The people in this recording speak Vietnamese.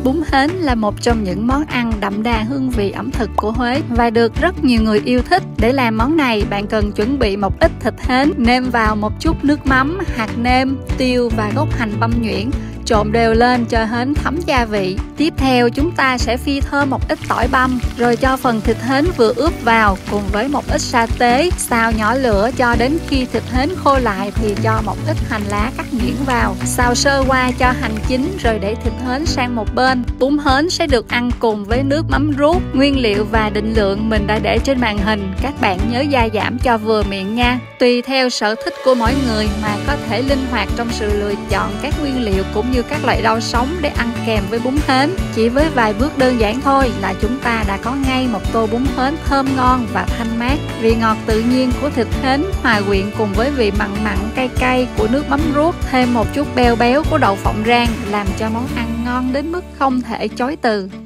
Bún hến là một trong những món ăn đậm đà hương vị ẩm thực của Huế và được rất nhiều người yêu thích. Để làm món này, bạn cần chuẩn bị một ít thịt hến, nêm vào một chút nước mắm, hạt nêm, tiêu và gốc hành băm nhuyễn. Trộn đều lên cho hến thấm gia vị. Tiếp theo chúng ta sẽ phi thơm một ít tỏi băm, rồi cho phần thịt hến vừa ướp vào cùng với một ít sa tế. Xào nhỏ lửa cho đến khi thịt hến khô lại thì cho một ít hành lá cắt nhuyễn vào. Xào sơ qua cho hành chín rồi để thịt hến sang một bên. Bún hến sẽ được ăn cùng với nước mắm ruốc. Nguyên liệu và định lượng mình đã để trên màn hình. Các bạn nhớ gia giảm cho vừa miệng nha. Tùy theo sở thích của mỗi người mà có thể linh hoạt trong sự lựa chọn các nguyên liệu cũng như các loại rau sống để ăn kèm với bún hến. Chỉ với vài bước đơn giản thôi là chúng ta đã có ngay một tô bún hến thơm ngon và thanh mát. Vị ngọt tự nhiên của thịt hến hòa quyện cùng với vị mặn mặn cay cay của nước mắm ruốc, thêm một chút béo béo của đậu phộng rang làm cho món ăn ngon đến mức không thể chối từ.